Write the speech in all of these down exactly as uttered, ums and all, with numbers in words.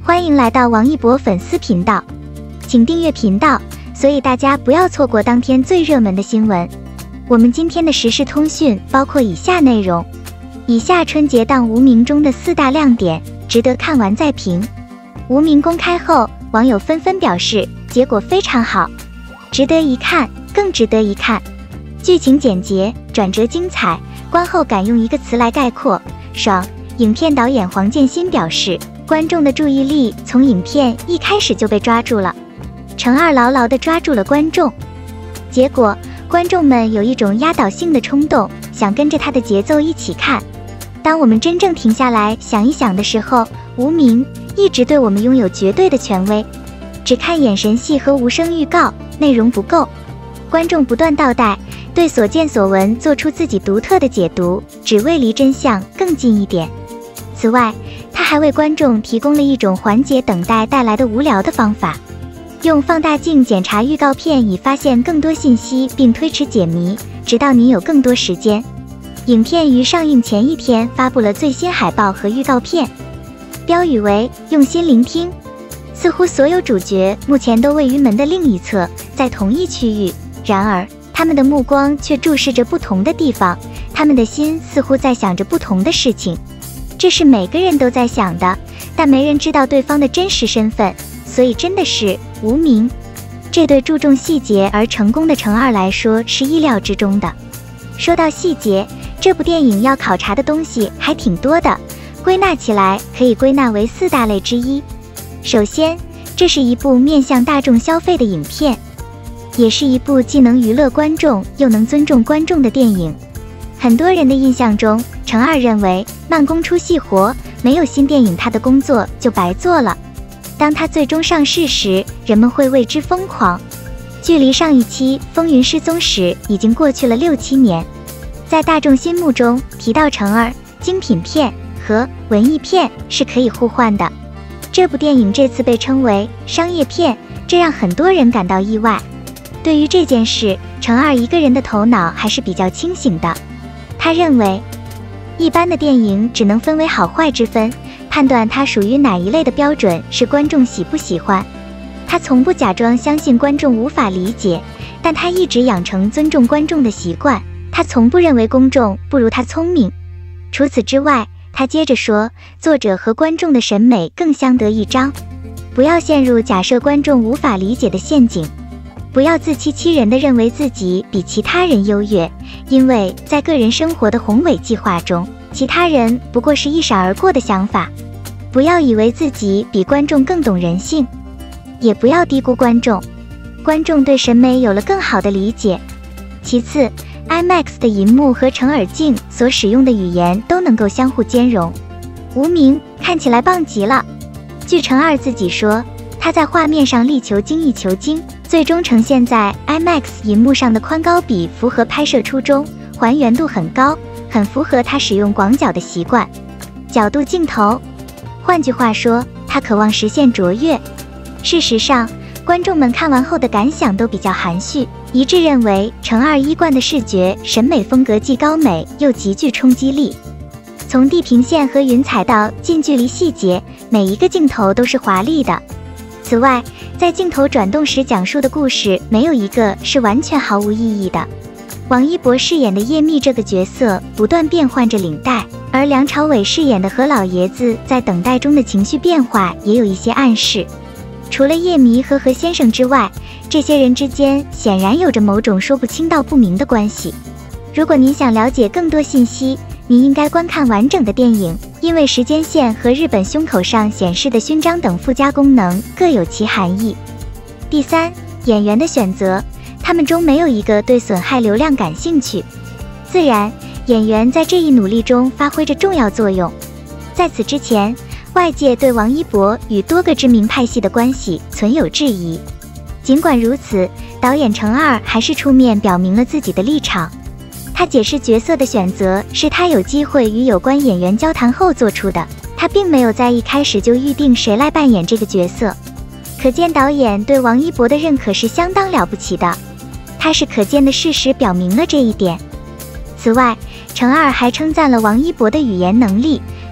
欢迎来到王一博粉丝频道，请订阅频道，所以大家不要错过当天最热门的新闻。我们今天的时事通讯包括以下内容：以下春节档无名中的四大亮点，值得看完再评。无名公开后，网友纷纷表示结果非常好，值得一看，更值得一看。剧情简洁，转折精彩，观后感用一个词来概括：爽。影片导演黄建新表示，观众的注意力从影片一开始就被抓住了，程二牢牢地抓住了观众，结果观众们有一种压倒性的冲动，想跟着他的节奏一起看。当我们真正停下来想一想的时候，无名一直对我们拥有绝对的权威，只看眼神戏和无声预告，内容不够，观众不断倒带，对所见所闻做出自己独特的解读，只为离真相更近一点。此外，他还为观众提供了一种缓解等待带来的无聊的方法，用放大镜检查预告片以发现更多信息并推迟解谜，直到你有更多时间。影片于上映前一天发布了最新海报和预告片，标语为用心聆听。似乎所有主角目前都位于门的另一侧，在同一区域，然而他们的目光却注视着不同的地方，他们的心似乎在想着不同的事情。这是每个人都在想的，但没人知道对方的真实身份，所以真的是无名。这对注重细节而成功的程二来说是意料之中的。说到细节，这部电影要考察的东西还挺多的，归纳起来可以归纳为四大类之一。首先，这是一部面向大众消费的影片，也是一部既能娱乐观众又能尊重观众的电影。很多人的印象中，程二认为慢工出细活，没有新电影他的工作就白做了。当他最终上市时，人们会为之疯狂。距离上一期《风云失踪》时已经过去了六七年，在大众心目中，提到程二，精品片和文艺片是可以互换的。这部电影这次被称为商业片，这让很多人感到意外。对于这件事，程二一个人的头脑还是比较清醒的。他认为，一般的电影只能分为好坏之分，判断它属于哪一类的标准是观众喜不喜欢。他从不假装相信观众无法理解，但他一直养成尊重观众的习惯。他从不认为公众不如他聪明。除此之外，他接着说，作者和观众的审美更相得益彰，不要陷入假设观众无法理解的陷阱，不要自欺欺人地认为自己比其他人优越，因为在个人生活的宏伟计划中，其他人不过是一闪而过的想法。不要以为自己比观众更懂人性，也不要低估观众，观众对审美有了更好的理解。其次， IMAX 的银幕和成耳镜所使用的语言都能够相互兼容。无名看起来棒极了。据程二自己说，他在画面上力求精益求精，最终呈现在 IMAX 银幕上的宽高比符合拍摄初衷，还原度很高，很符合他使用广角的习惯，角度镜头。换句话说，他渴望实现卓越。事实上，观众们看完后的感想都比较含蓄，一致认为程二一贯的视觉审美风格既高美又极具冲击力。从地平线和云彩到近距离细节，每一个镜头都是华丽的。此外，在镜头转动时讲述的故事没有一个是完全毫无意义的。王一博饰演的叶密这个角色不断变换着领带，而梁朝伟饰演的何老爷子在等待中的情绪变化也有一些暗示。除了叶迷和何先生之外，这些人之间显然有着某种说不清道不明的关系。如果您想了解更多信息，您应该观看完整的电影，因为时间线和日本胸口上显示的勋章等附加功能各有其含义。第三，演员的选择，他们中没有一个对损害流量感兴趣。自然，演员在这一努力中发挥着重要作用。在此之前，外界对王一博与多个知名派系的关系存有质疑。尽管如此，导演程二还是出面表明了自己的立场。他解释角色的选择是他有机会与有关演员交谈后做出的，他并没有在一开始就预定谁来扮演这个角色。可见导演对王一博的认可是相当了不起的，他是可见的事实表明了这一点。此外，程二还称赞了王一博的语言能力，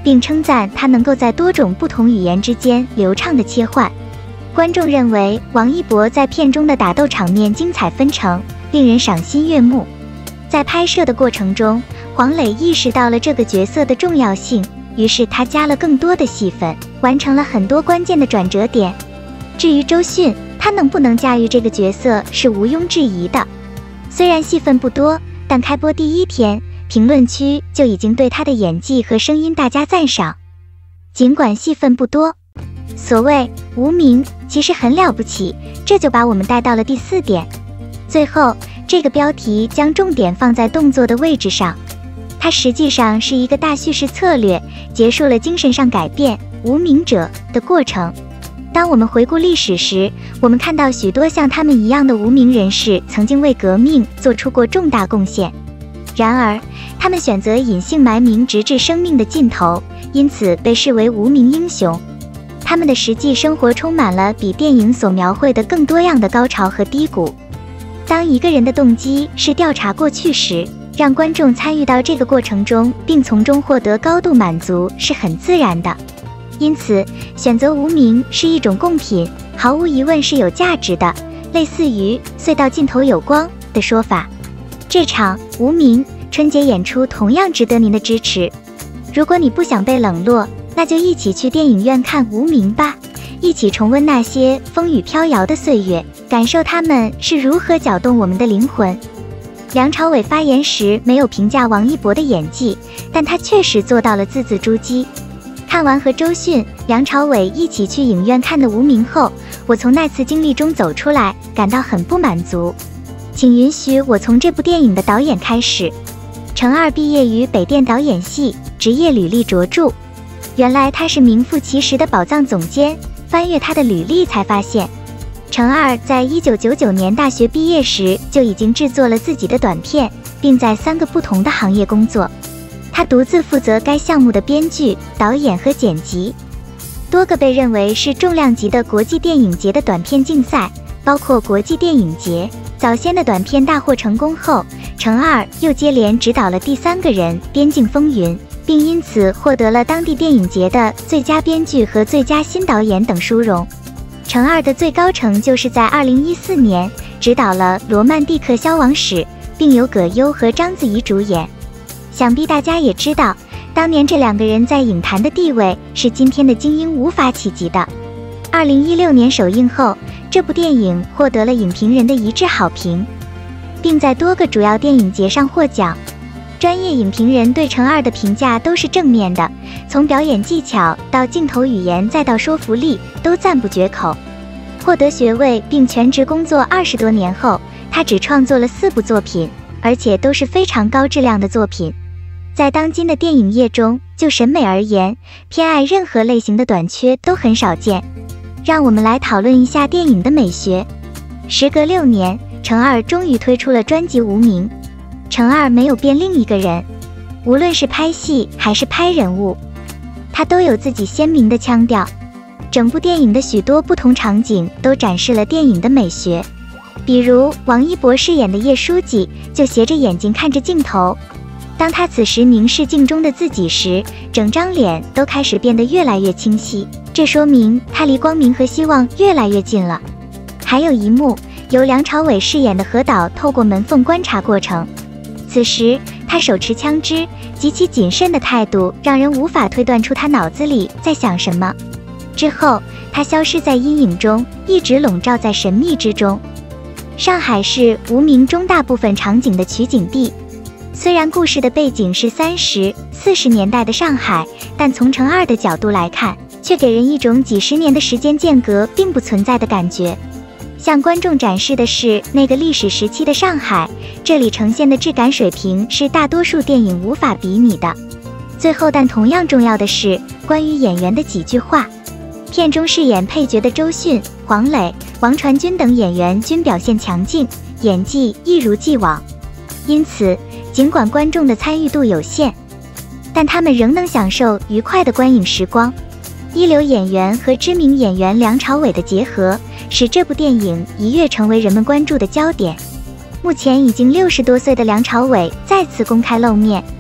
并称赞他能够在多种不同语言之间流畅地切换。观众认为王一博在片中的打斗场面精彩纷呈，令人赏心悦目。在拍摄的过程中，黄磊意识到了这个角色的重要性，于是他加了更多的戏份，完成了很多关键的转折点。至于周迅，他能不能驾驭这个角色是毋庸置疑的。虽然戏份不多，但开播第一天，评论区就已经对他的演技和声音大加赞赏。尽管戏份不多，所谓无名其实很了不起，这就把我们带到了第四点。最后，这个标题将重点放在动作的位置上，它实际上是一个大叙事策略，结束了精神上改变无名者的过程。当我们回顾历史时，我们看到许多像他们一样的无名人士曾经为革命做出过重大贡献，然而他们选择隐姓埋名直至生命的尽头，因此被视为无名英雄。他们的实际生活充满了比电影所描绘的更多样的高潮和低谷。当一个人的动机是调查过去时，让观众参与到这个过程中，并从中获得高度满足是很自然的。因此，选择无名是一种贡品，毫无疑问是有价值的，类似于隧道尽头有光的说法。这场无名春节演出同样值得您的支持。如果你不想被冷落，那就一起去电影院看无名吧，一起重温那些风雨飘摇的岁月，感受他们是如何搅动我们的灵魂。梁朝伟发言时没有评价王一博的演技，但他确实做到了字字珠玑。看完和周迅、梁朝伟一起去影院看的《无名》后，我从那次经历中走出来，感到很不满足。请允许我从这部电影的导演开始。程二毕业于北电导演系，职业履历卓著。原来他是名副其实的宝藏总监，翻阅他的履历才发现，程二在一九九九年大学毕业时就已经制作了自己的短片，并在三个不同的行业工作。他独自负责该项目的编剧、导演和剪辑。多个被认为是重量级的国际电影节的短片竞赛，包括国际电影节，早先的短片大获成功后，程二又接连执导了第三个人《边境风云》，并因此获得了当地电影节的最佳编剧和最佳新导演等殊荣。程二的最高成就是在二零一四年执导了《罗曼蒂克消亡史》，并由葛优和章子怡主演。想必大家也知道，当年这两个人在影坛的地位是今天的精英无法企及的。二零一六年首映后，这部电影获得了影评人的一致好评，并在多个主要电影节上获奖。专业影评人对程二的评价都是正面的，从表演技巧到镜头语言再到说服力，都赞不绝口。获得学位并全职工作二十多年后，他只创作了四部作品，而且都是非常高质量的作品。在当今的电影业中，就审美而言，偏爱任何类型的短缺都很少见。让我们来讨论一下电影的美学。时隔六年，程二终于推出了专辑《无名》。程二没有变另一个人，无论是拍戏还是拍人物，他都有自己鲜明的腔调。整部电影的许多不同场景都展示了电影的美学，比如王一博饰演的叶书记就斜着眼睛看着镜头，当他此时凝视镜中的自己时，整张脸都开始变得越来越清晰，这说明他离光明和希望越来越近了。还有一幕由梁朝伟饰演的何导透过门缝观察过程，此时他手持枪支，极其谨慎的态度让人无法推断出他脑子里在想什么。之后他消失在阴影中，一直笼罩在神秘之中。上海是无名中大部分场景的取景地，虽然故事的背景是三十、四十年代的上海，但从程二的角度来看，却给人一种几十年的时间间隔并不存在的感觉。向观众展示的是那个历史时期的上海，这里呈现的质感水平是大多数电影无法比拟的。最后但同样重要的是关于演员的几句话。片中饰演配角的周迅、黄磊、王传君等演员均表现强劲，演技一如既往。因此尽管观众的参与度有限，但他们仍能享受愉快的观影时光。一流演员和知名演员梁朝伟的结合，使这部电影一跃成为人们关注的焦点。目前已经六十多岁的梁朝伟再次公开露面，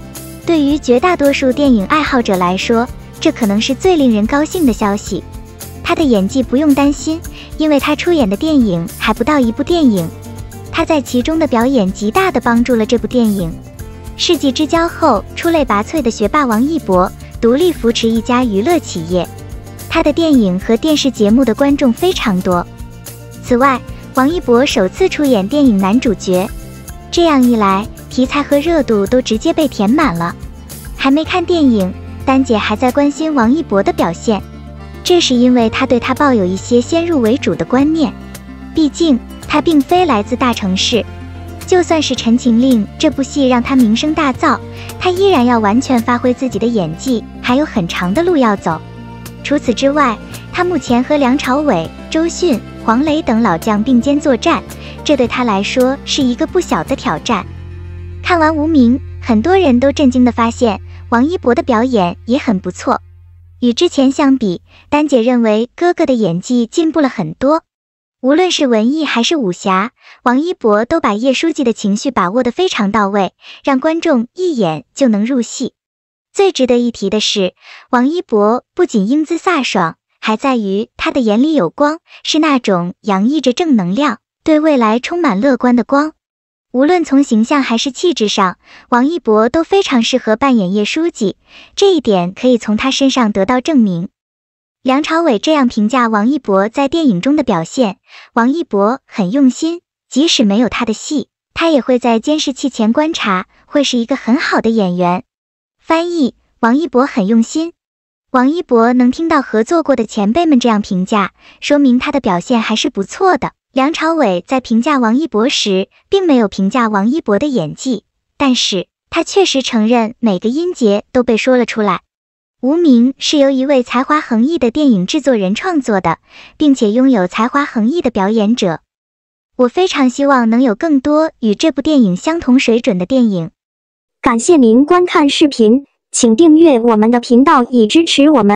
对于绝大多数电影爱好者来说，这可能是最令人高兴的消息。他的演技不用担心，因为他出演的电影还不到一部电影，他在其中的表演极大地帮助了这部电影。世纪之交后出类拔萃的学霸王一博独立扶持一家娱乐企业，他的电影和电视节目的观众非常多。此外，王一博首次出演电影男主角，这样一来，题材和热度都直接被填满了。还没看电影，丹姐还在关心王一博的表现，这是因为她对他抱有一些先入为主的观念，毕竟他并非来自大城市。就算是《陈情令》这部戏让他名声大噪，他依然要完全发挥自己的演技，还有很长的路要走。除此之外，他目前和梁朝伟、周迅、黄磊等老将并肩作战，这对他来说是一个不小的挑战。看完《无名》，很多人都震惊地发现王一博的表演也很不错。与之前相比，丹姐认为哥哥的演技进步了很多。无论是文艺还是武侠，王一博都把叶书记的情绪把握得非常到位，让观众一眼就能入戏。最值得一提的是，王一博不仅英姿飒爽，还在于他的眼里有光，是那种洋溢着正能量，对未来充满乐观的光。无论从形象还是气质上，王一博都非常适合扮演叶书记，这一点可以从他身上得到证明。梁朝伟这样评价王一博在电影中的表现：王一博很用心，即使没有他的戏，他也会在监视器前观察，会是一个很好的演员。翻译：王一博很用心。王一博能听到合作过的前辈们这样评价，说明他的表现还是不错的。梁朝伟在评价王一博时，并没有评价王一博的演技，但是他确实承认每个音节都被说了出来。无名是由一位才华横溢的电影制作人创作的，并且拥有才华横溢的表演者。我非常希望能有更多与这部电影相同水准的电影。 感谢您观看视频，请订阅我们的频道以支持我们。